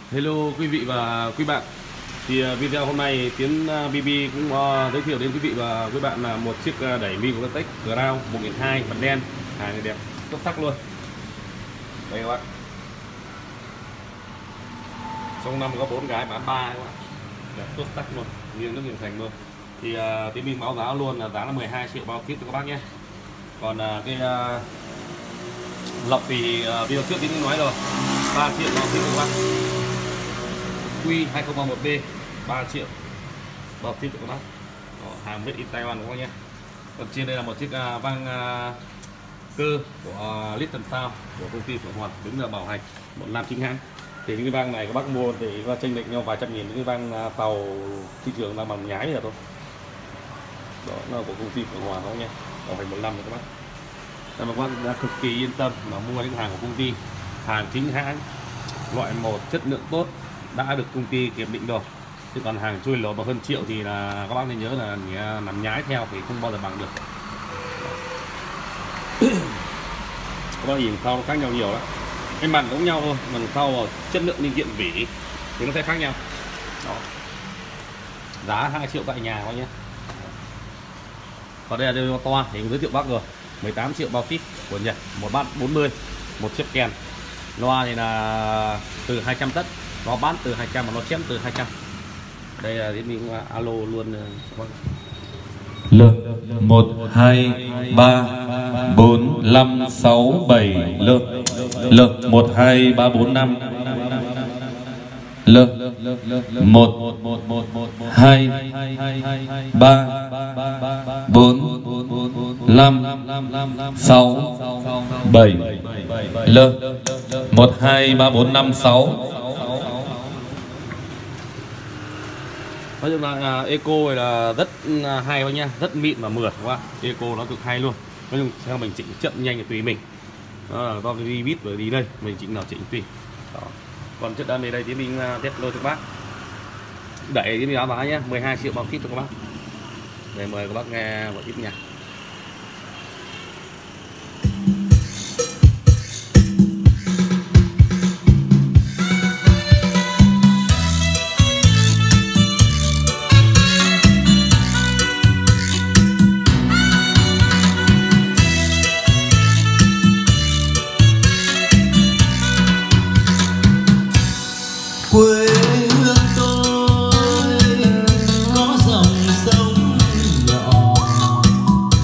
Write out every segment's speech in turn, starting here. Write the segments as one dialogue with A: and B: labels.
A: Hello quý vị và quý bạn. Thì video hôm nay Tiến BB cũng giới thiệu đến quý vị và quý bạn là một chiếc đẩy Microtech Crown 1200 bật đen, hàng này đẹp xuất sắc luôn. Đây các bạn. Trong năm có 4 cái bán 3 các bạn. Đẹp xuất sắc luôn, nghiêng nước nghiêng thành luôn. Thì Tiến BB báo giá luôn là giá là 12 triệu bao ship cho các bác nhé. Còn cái lọc thì video trước Tiến nói rồi, 3 triệu bao ship cho các bác. Q2031B 3 triệu bao ship cho các bác. Hàng made in Taiwan các bác nhé. Còn trên đây là một chiếc vang cơ của Litton Sound của công ty Phượng Hoàng, đứng là bảo hành 15 chính hãng. Thì những cái vang này các bác mua thì có chênh lệch nhau vài trăm nghìn, những cái vang tàu thị trường là bằng nhái rồi thôi. Đó là của công ty Phượng Hoàng các bác nhé, bảo hành 15 rồi các bác. Nên mà các bác đã cực kỳ yên tâm mà mua những hàng của công ty, hàng chính hãng, loại một, chất lượng tốt, đã được công ty kiểm định rồi. Chứ còn hàng chui lỗ mà hơn triệu thì là các bác nên nhớ là làm nhái theo thì không bao giờ bằng được. Các bác nhìn sau nó khác nhau nhiều lắm. Cái mặt cũng nhau thôi, mà sau vào chất lượng linh kiện vỉ thì nó sẽ khác nhau. Đó. Giá 2 triệu tại nhà thôi nhé. Còn đây là đeo toa thì giới thiệu bác rồi, 18 triệu bao ship của Nhật, một bát 40, một chiếc kèn. Loa thì là từ 200 tấc, nó bán từ 200 mà nó chém từ 200. Đây là mình alo luôn.
B: L 1 2 3 4 5 6 7 L 1 2 3 4 5 L 1 2 3 4 5 6 7 L 1 2 3 4 5 6.
A: Nói chung là Eco này là rất hay thôi nha, rất mịn và mượt quá. Eco nó cực hay luôn. Nói chung theo mình chỉnh chậm nhanh thì tùy mình. Đó là do cái đi bit rồi đi đây, mình chỉnh nào chỉnh tùy. Đó. Còn chất đơn này đây thì mình test lôi cho các bác. Đẩy thì mình báo giá nhé, 12 triệu bao ship cho các bác. Để mời các bác nghe một ít nhạc.
C: Quê hương tôi có dòng sông nhỏ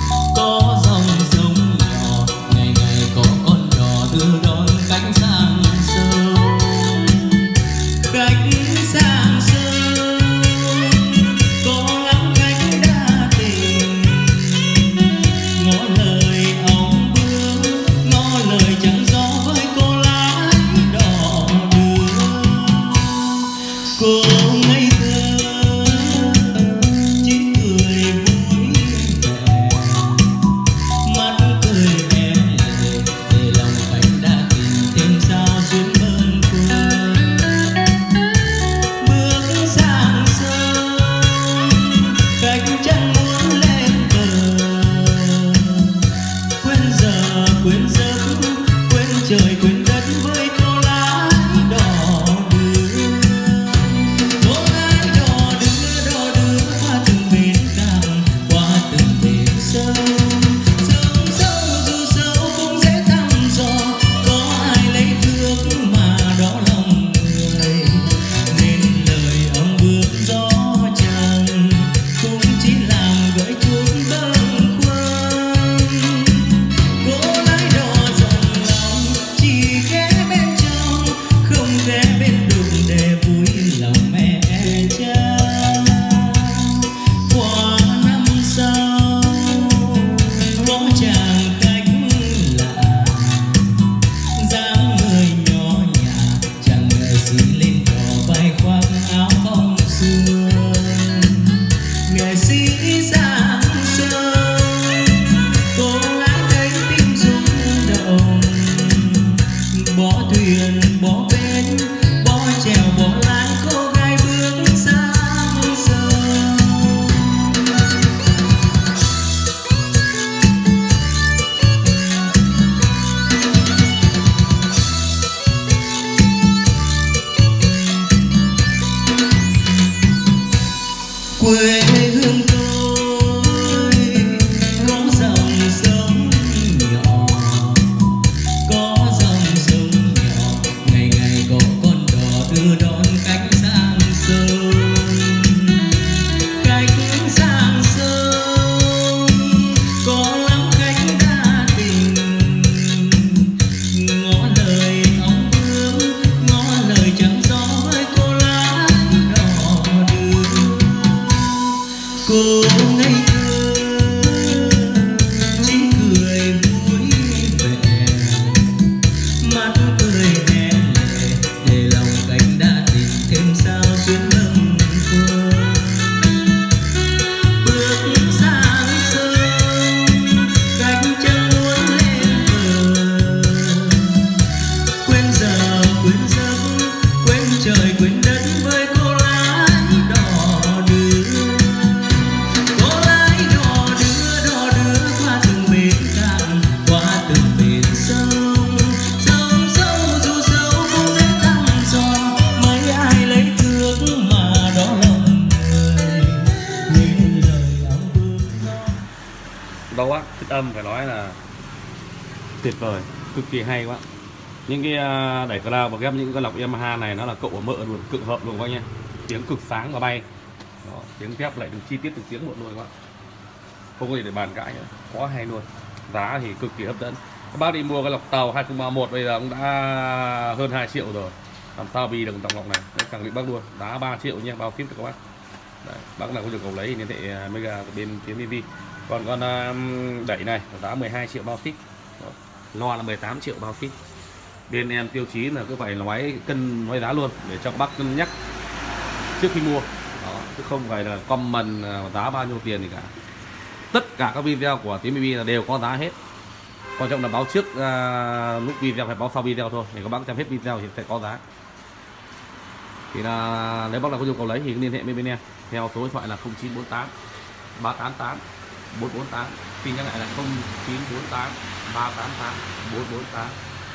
A: âm phải nói là tuyệt vời, cực kỳ hay quá. Những cái đẩy cloud và ghép những cái lọc Yamaha này nó là cậu ở mỡ luôn, cực hợp luôn các anh em. Tiếng cực sáng và bay. Đó, tiếng ghép lại được chi tiết từng tiếng một luôn các bạn. Không có gì để bàn cãi nữa, quá hay luôn. Giá thì cực kỳ hấp dẫn. Các bác đi mua cái lọc tàu 2031 bây giờ cũng đã hơn 2 triệu rồi. Làm sao vì được dòng lọc này, đấy, khẳng định bác luôn. Giá 3 triệu nha, bao ship cho các bác. Đấy, bác nào có nhu cầu lấy thì liên hệ Mega của bên Tiến BV. Còn con đẩy này giá 12 triệu bao ship. Đó. Loa là 18 triệu bao ship. Bên em tiêu chí là cứ phải nói cân nói giá luôn để cho các bác cân nhắc trước khi mua. Đó, chứ không phải là comment giá bao nhiêu tiền thì cả. Tất cả các video của Tiến BV là đều có giá hết. Quan trọng là báo trước lúc video phải báo sau video thôi. Để các bác xem hết video thì sẽ có giá. Thì là nếu bác nào có nhu cầu lấy thì liên hệ với bên em theo số điện thoại là 0948 388 448. Tin nhắn lại là 0948 388 448.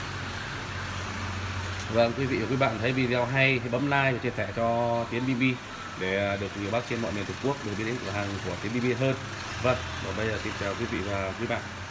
A: Vâng, quý vị và quý bạn thấy video hay thì bấm like và chia sẻ cho Tiến BV để được nhiều bác trên mọi miền Tổ quốc được biết đến cửa hàng của Tiến BV hơn. Vâng, và bây giờ xin chào quý vị và quý bạn.